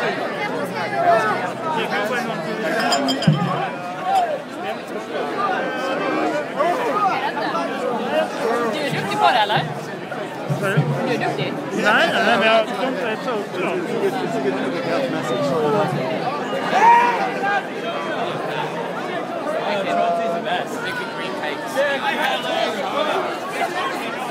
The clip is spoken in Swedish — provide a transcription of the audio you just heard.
Du är duktig på det, eller? Du är duktig? Nej, men jag tror inte det är så uppdrag. Making green cakes.